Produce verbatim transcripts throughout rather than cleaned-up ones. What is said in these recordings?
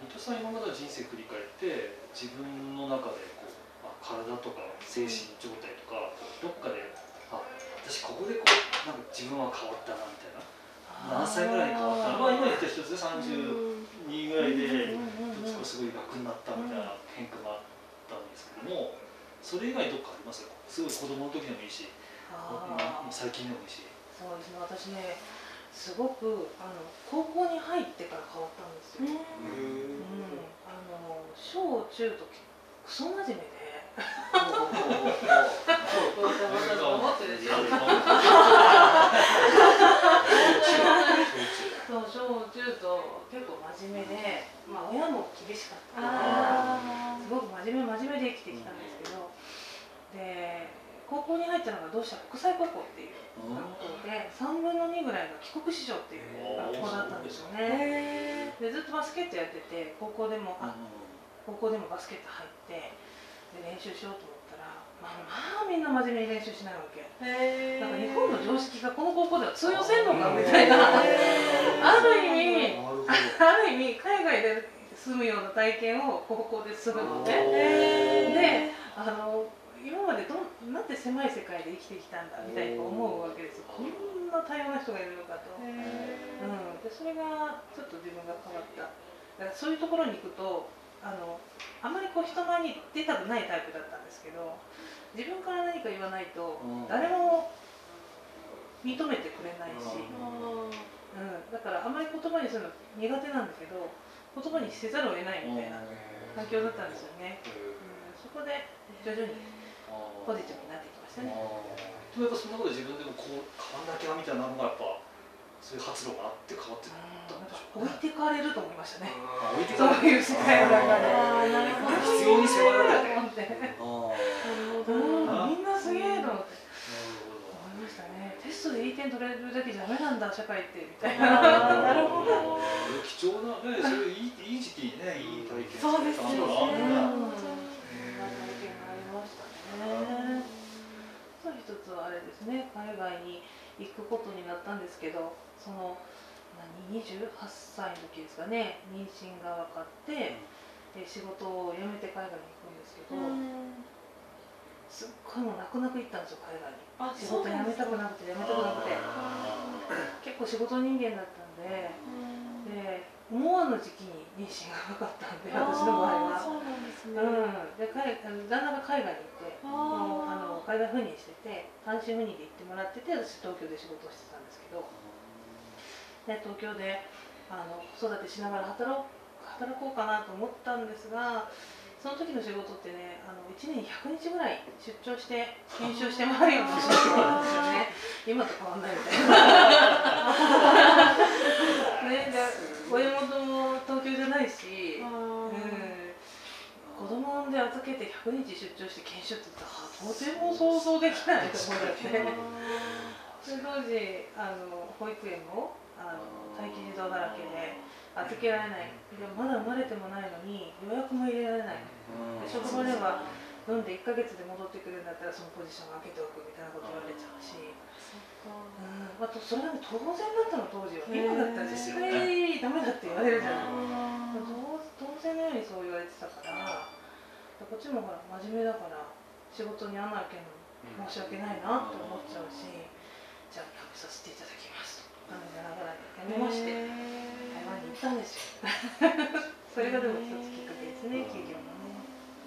伊藤さん今までの人生振り返って自分の中でこう、まあ、体とか精神状態とかどっかであ私ここでこうなんか自分は変わったなみたいな何歳ぐらいに変わったのまあ今言った一つでさんじゅうにぐらいですごい楽になったみたいな変化があったんですけどもそれ以外どっかありますかすごい子供の時でもいいし最近でもいいし。 そうですね私ねすごくあの高校に入ってから変わったんですよ。うん、あの小中とクソ真面目で。そう小中と結構真面目で、まあ親も厳しかったからすごく真面目真面目で生きてきたんですけど、で高校に入ったのが同志社国際高校っていう学校でさんぶんのにぐらいが帰国子女っていう学校だったんですよね。でずっとバスケットやってて高校でもあ高校でもバスケット入ってで練習しようと思ったら、まあ、まあみんな真面目に練習しないわけ。なんか日本の常識がこの高校では通用せんのかみたいなある意味ある意味海外で住むような体験を高校でするのね。であの今までどなんで狭い世界で生きてきたんだみたいに思うわけですよ。こんな多様な人がいるのかと。うん、でそれがちょっと自分が変わった。だからそういうところに行くとあのあまりこう人前に出たくないタイプだったんですけど自分から何か言わないと誰も認めてくれないし、うん、だからあまり言葉にするの苦手なんだけど言葉にせざるを得ないみたいな環境だったんですよね。うん、そこで徐々にポジティブになってきましたね。 でもやっぱそんなことで自分でもこう変わんなきゃみたいなのがやっぱそういう発露があって変わってったんでしょうね。 置いてかれると思いましたね。 置いてかれる。 そういう世界の中で。 必要に迫られて。 みんなすげえと思って。思いましたね。テストでいい点取れるだけじゃダメなんだ社会ってみたいな。なるほど。 貴重なねそういういいいい時期にねいい体験そうですよね。一つはあれですね海外に行くことになったんですけどその何にじゅうはっさいの時ですかね妊娠が分かってで仕事を辞めて海外に行くんですけどすっごいもう泣く泣く行ったんですよ海外に。仕事辞めたくなくて辞めたくなくて結構仕事人間だったんでで思わぬ時期に妊娠が分かったんで私の場合は。そうなんですね。うんで旦那が海外に行ってもうあの海外赴任してて単身赴任で行ってもらってて私東京で仕事をしてたんですけどで東京であの子育てしながら働働こうかなと思ったんですがその時の仕事ってねあのいちねんにひゃくにちぐらい出張して研修して回るような仕事なんですよね。今と変わんないみたいな。ね、で親元も東京じゃないし、うん、子供産んで預けてひゃくにち出張して研修って言ったらとても想像できないと思ってそれ当時あの保育園もあの待機児童だらけで預けられないでもまだ生まれてもないのに予約も入れられないで職場では飲んでいっかげつで戻ってくるんだったらそのポジションを空けておくみたいなこと言われちゃうし。うん、あとそれがね当然だったの当時は今だったら絶対ダメだって言われるじゃない当然のようにそう言われてたからこっちもほら真面目だから仕事に穴開けるの申し訳ないなって思っちゃうしじゃあ辞めさせていただきますと感じながら辞めまして台湾に行ったんですよそれがでも一つきっかけですね企業のね。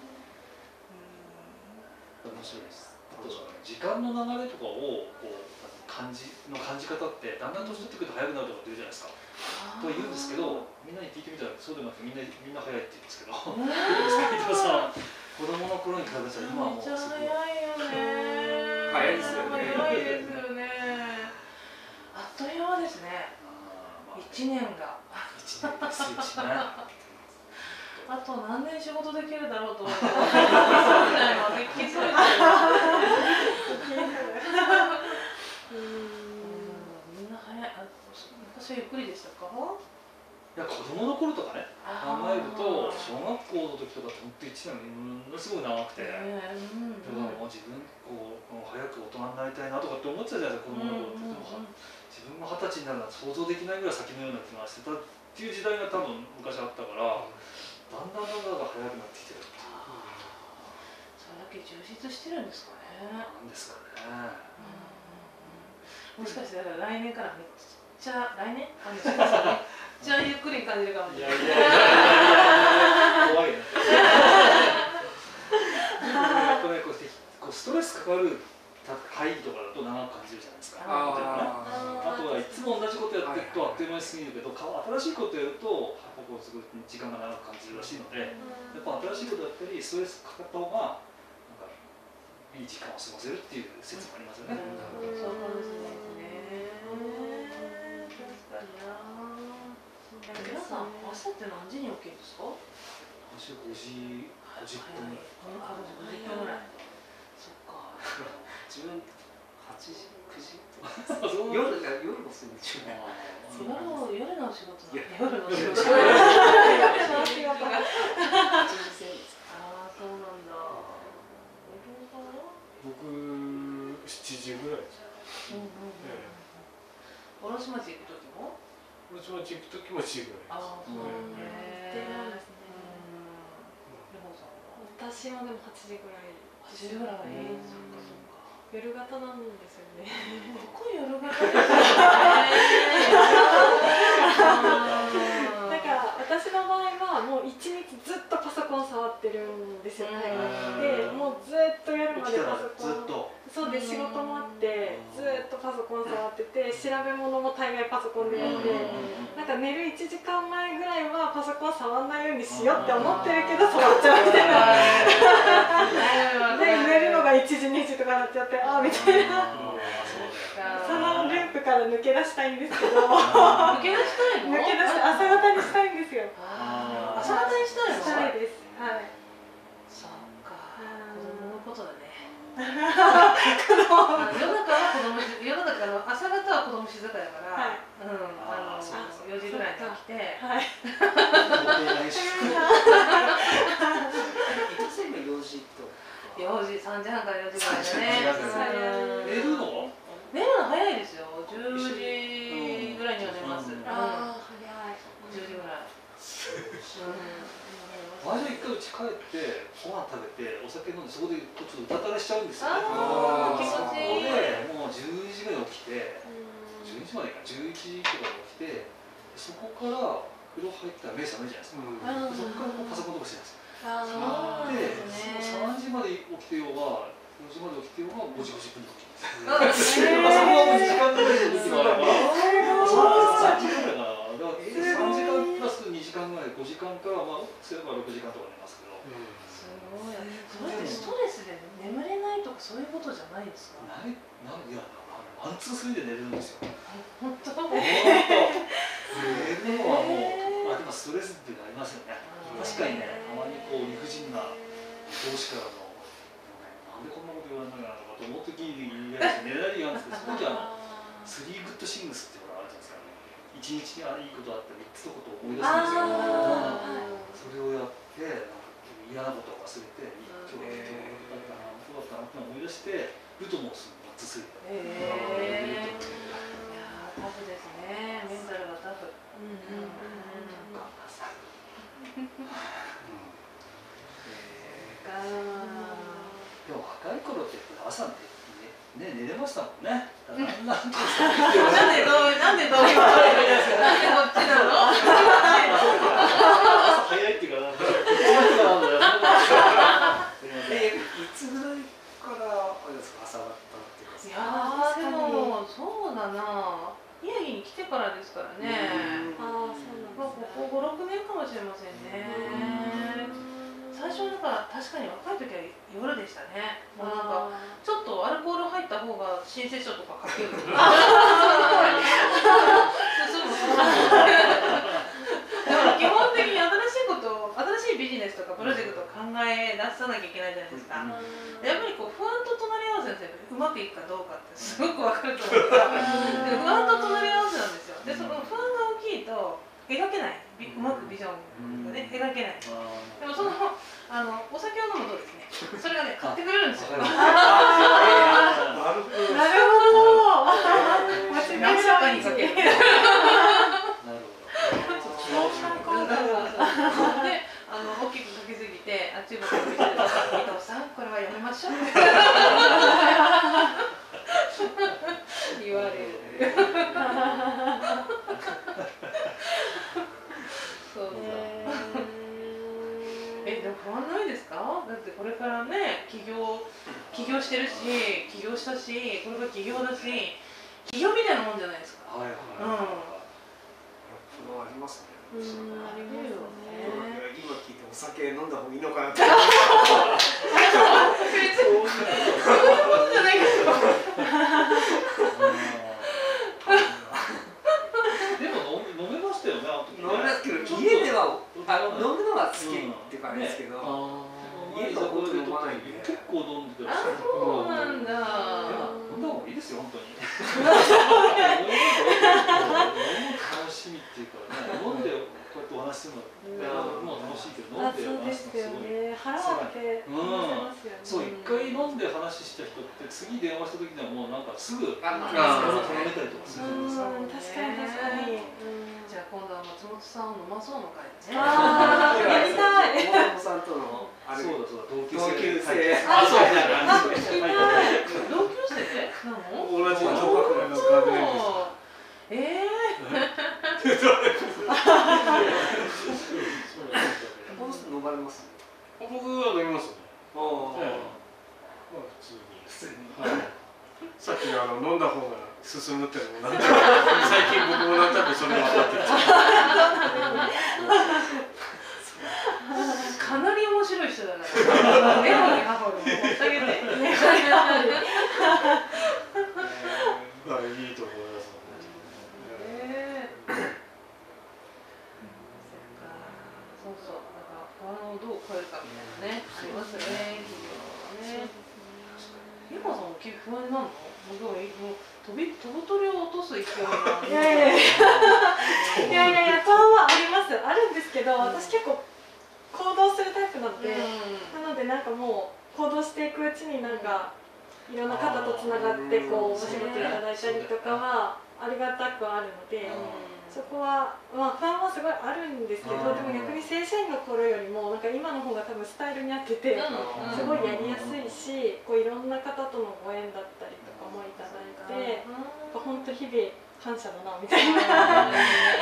面白いです。時間の流れとかをこう感じの感じ方ってだんだん年取ってくると早くなるとかって言うじゃないですか。と言うんですけどみんなに聞いてみたらそうでもなくてみんなみんな早いって言うんですけどどうですか伊藤さん子供の頃に比べたら今はもうすごい早いよね。 早いですよね。 早いですよね。あっという間ですね。一年が。 一年ですよね。 あと何年仕事できるだろうと思ってそうみたいなびっくりする。みんな早い。昔はゆっくりでしたか？ いや子供の頃とかね考えると小学校の時とかって本当いちねんものすごい長くて、だからもう自分こう早く大人になりたいなとかって思ってたじゃないですか子供の頃って。でも自分が二十歳になるのは想像できないぐらい先のような気がしてたっていう時代が多分昔あったから。 ですかね。 なんですかね。 もしかして来年からめっちゃ来年あのめっちゃゆっくり感じるかもしれない。いやいやいや怖いね。やっぱねこうストレスかかる会議とかだと長く感じるじゃないですか。あとはいつも同じことやってるとあっという間に過ぎるけど、新しいことやるとこうすごい時間が長く感じるらしいので、やっぱ新しいことやったりストレスかかった方がなんかいい時間を過ごせるっていう説もありますよね。 そうかもしれないですね。確かにな。皆さん朝って何時に起きるんですか？ 私はごじごじゅっぷんぐらい。 ごじゅっぷんぐらい。そっか。 自分はちじくじとか夜が夜もするんですよ。 夜の夜の仕事なん夜の仕事。ああそうなんだ。 僕しちじぐらいです。 卸町行く時も？ 卸町行く時もしちじぐらいです。 ああそうなんね。 私もでもはちじぐらい。 はちじぐらい。 夜型なんですよね。 ここ夜型ですね。 なんか私の場合はもう一日ずっとパソコン触ってるんですよ。で、もうずっと夜までパソコン。そうで仕事もあってずっとパソコン触ってて、調べ物も大概パソコンでやって、なんか寝るいちじかんまえぐらいはパソコン触らないようにしようって思ってるけど触っちゃうみたいな。で寝るのがいちじにじとかなっちゃって、ああみたいな。そのループから抜け出したいんですけど。 抜け出したいの？ 抜け出して朝方にしたいんですよ。 朝方にしたいの？ したいです。はい。 そうか。子供のことだね。世の中は子供し、世の中の朝方は子供静かだから、うん、あのよじぐらいに起きて、はい。 よじと。 よじ、さんじはんからよじぐらいだね。 寝るの？ 寝るの早いですよ。じゅうじぐらいには寝ます。 ああ早い。 じゅうじぐらい。 毎週一回うち帰ってご飯食べてお酒飲んでそこでちょっとうたたれしちゃうんですよね。 ああ気持ちいい。 でもうじゅうじぐらい起きて、じゅうにじまでかじゅういちじとかに起きて、そこから風呂入ったら目覚めるじゃないですか。そこからパソコンとかしてるんですよ。で、さんじまで起きてようがよじまで起きてようがごじごじゅっぷんに起きるんですよ。そこはもう時間がない時もあれば、さんじかんだから。さんじかんプラスにじかんぐらい、ごじかんからまあすればろくじかんとか寝ますけど。 すごい。それってストレスで眠れないとかそういうことじゃないですか？ ない、ないいや、ワンツースリーで寝るんですよ。 本当？ 本当。寝るのはもう、まあでもストレスっていうのありますよね。確かにね、たまにこう理不尽な上司からのなんでこんなこと言われなきゃなとかと思う時に寝れないやんですけど、その時はスリーグッドシングスっていうのがあるじゃないですか。一日にいいことあってみっつのことを思い出すんですよ。それをやって嫌なことを忘れて今日は今日だったな今日だったなって思い出してるともうすぐマッツスリー。 へえ。いやタフですね。メンタルがタフ。うんうんうん。 でも若い頃って朝ねね寝れましたもんね。なんでどうなんでどう言われるんですか。なんでこっちなの？ 朝早いっていうかなんかこっちの人がなんだよ。 えいつぐらいからあれですか朝方っていうか。 いやでもそうだな。宮城に来てからですからね。 ああそうなんですね。 まあここごろくねんかもしれませんね。最初だから確かに若い時は夜でしたね。もうなんかちょっとアルコール入った方が申請書とか書ける。だから基本的に新しいこと新しいビジネスとかプロジェクトを考え出さなきゃいけないじゃないですか。やっぱりこう不安と隣り合わせですよ。うまくいくかどうかってすごく分かると思うから。で不安と隣り合わせなんですよ。でその不安が大きいと描けない。うまくビジョンがね描けない。でもそのあのお酒を飲むとですね、それがね買ってくれるんですよ。なるほど。 滑らかにかける。なるほど。で、ああの大きく書きすぎて、あっち向こう見てると、伊藤さんこれはやめましょうって言われる。そうそう。え、でも不安ないですか？だってこれからね、起業起業してるし、起業したし、これから起業だし、起業みたいなもんじゃないですか。 はいはい。 不安ありますね。 うん、ありますよね。 今聞いてお酒飲んだ方がいいのかなって。 別にそういうことじゃないけど。 でも飲めましたよね、あの時ね。 飲めますけど、家ではあ飲むのは好きっていう感じですけど、家では本当に飲まないんで。 結構飲んでたあ、そうなんだ。 飲んだ方がいいですよ、本当に。飲む楽しみっていうかね、飲んでこうやってお話するのも楽しいけど、飲んで話すのすごい。 腹割って話せますよね。 そう、一回飲んで話した人って次電話した時にはもうなんかすぐあ、 頼めたりとかするんですよ。 確かに確かに。 じゃあ今度は松本さんを飲まそうの会ですね。 ああ、やりたい。 大友さんとのあれ。 そうだそうだ、同級同級生。 生。 あ、そうだ。 同級生なの？ 同じ同学年の学年です。 ええ。 この人飲まれます？ 僕は飲みますね。 ああ。 まあ普通に。 普通に。 さっきのあの飲んだ方が進むってのもなんとなく最近僕もなんとなくそれ分かってきかなり面白い人だな。メモにハホル持ってあげて。 まあいいと思います。 そうそう、だから不安をどう超えるかみたいなね、ありますね、企業はね。ゆかさんも不安になるの？もう飛び飛ぶ鳥を落とす勢いが。 いやいやいや。いやいやいや、不安はあります。あるんですけど、私結構行動するタイプなので、なのでなんかもう行動していくうちになんかいろんな方とつながってこうお仕事いただいたりとかはありがたくあるので。そこは、まあ、不安はすごいあるんですけど、でも逆に正社員の頃よりもなんか今の方が多分スタイルに合っててすごいやりやすいし、こういろんな方とのご縁だったりとかもいただいて、本当日々感謝だなみたいな。なんか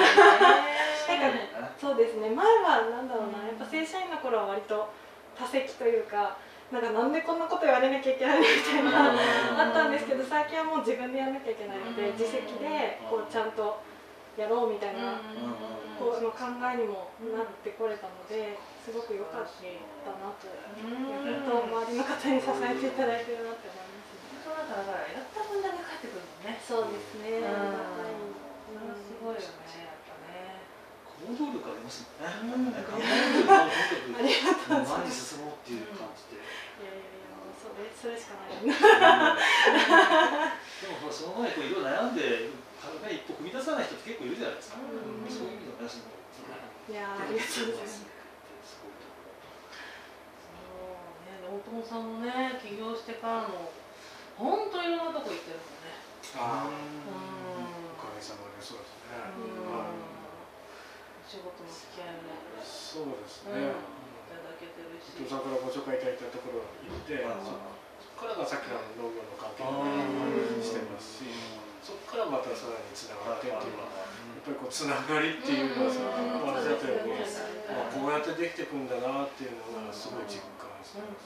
そうですね、前はなんだろうな、やっぱ正社員の頃は割と多責というか、なんかなんでこんなこと言われなきゃいけないのみたいなあったんですけど、最近はもう自分でやらなきゃいけないので自責でこうちゃんとやろうみたいなこうの考えにもなってこれたので、すごく良かったなと、本当周りの方に支えていただいてるなって思いますね。 本当だからやった分だけ返ってくるもんね。 そうですね。 それはすごいよね、やっぱね。 行動力ありますもんね。考えるととにかく前に進もうっていう感じで。 いやいやいや、それそれしかない。 でもその前にいろいろ悩んで。一歩踏み出さない人って結構いるじゃないですか。そういう意味では私も。 いや、ありがとうございます。 そうね、大友さんもね、起業してからも本当いろんなとこ行ってるもんね。 ああ、おかげさまでそうですね。 仕事の付き合いもそうですね。 いただけてるし。 伊藤さんからご紹介いただいたところに行って、そこからがさっきの農業の関係をしてますし。そこからまたさらにつながってっていうのはやっぱりこうつながりっていうのはさ、お話だったように、まあこうやってできてくんだなっていうのがすごい実感してます。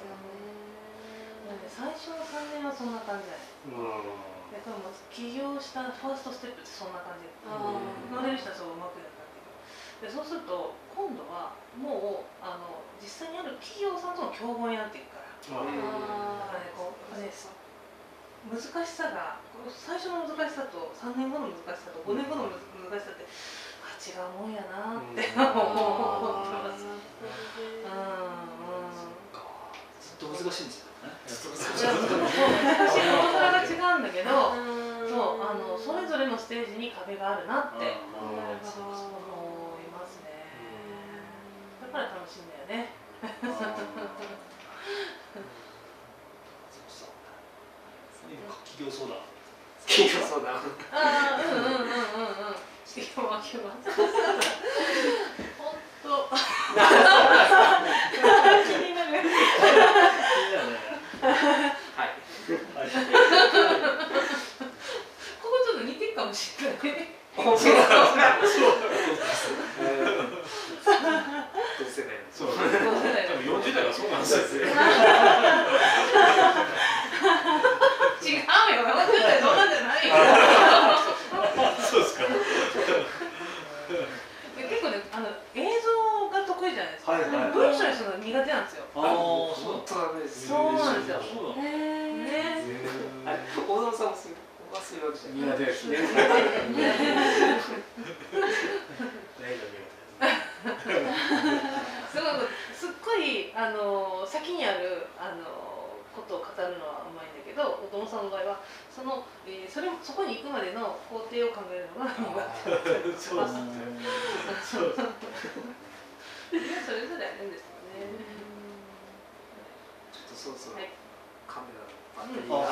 最初のさんねんはそんな感じだよね。やっぱりもう起業したファーストステップってそんな感じ。乗れる人はそううまくやったっていう。でそうすると今度はもうあの実際にある企業さんとの競合になっていくから。だからねこうね。難しさが最初の難しさとさんねんごの難しさとごねんごの難しさってあ違うもんやなって思ってます。 ずっと難しいんですよね。 ずっと難しいのが違うんだけど、そうあのそれぞれのステージに壁があるなって思いますね。だから楽しいんだよね。 企業相談。 企業相談。 ああ、うんうんうんうんうん。企業は企業は。本当。 気になる。 気になるね。 はい。 ここちょっと似てるかもしれない。 そうそう。同世代。 そう。多分よんじゅう代はそうなんですよ。 違うよ、よんじゅう代そんなんじゃないよ。 そうですか。 結構ね、あの映像が得意じゃないですか。 はいはいはい。 文章にするの苦手なんですよ。 ああ、そう本当ダメです。 そうなんですよ。 そうだ。 ね。 あれ、大園さんもする。おするわけじゃない。 苦手ですね。 すごい、すっごいあの先にあるあのことを語るのはうまいんだけど、お友さんの場合はその、えー、それそこに行くまでの工程を考えるのが苦手。 そうですね。そうです。 それぞれあるんですよね。 ちょっとそろそろはい。 カメラのバッテリーあ